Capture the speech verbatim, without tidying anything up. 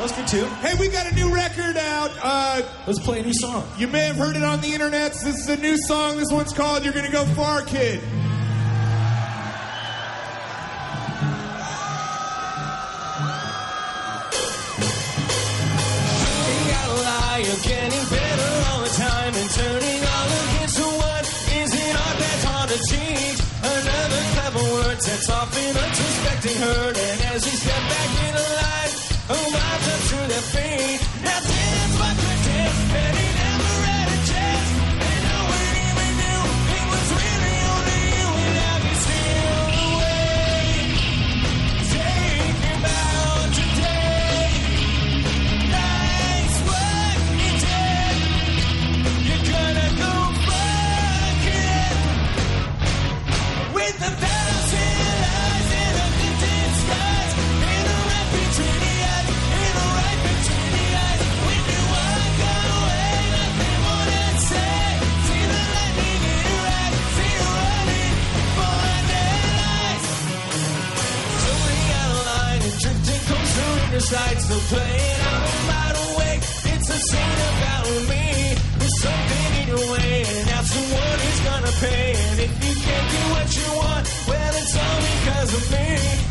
was good too. Hey, we got a new record out. Uh, Let's play a new song. you may have heard it on the internet. This is a new song. This one's called You're Gonna Go Far, Kid. You're getting better all the time and turning all against what isn't art that's hard to change. Another clever word sets off an unsuspecting herd, and as we step back in the line, oh, miles up through their feet. Now dance my pretend, and he never had a chance, and no one even knew it was really only you, and now you steal away. Take him out today. Nice work. With a thousand lies in a tinted skies, in the right between the eyes, in the right between the eyes. When you walk away, nothing more to say. See the lightning in your eyes, see you running for their lives. Zooming out of line and drifting closer into sight, still playing out of wide awake. It's a scene about me. There's something in your way, and now someone is gonna pay. And if you can't do what you want, well, it's all because of me.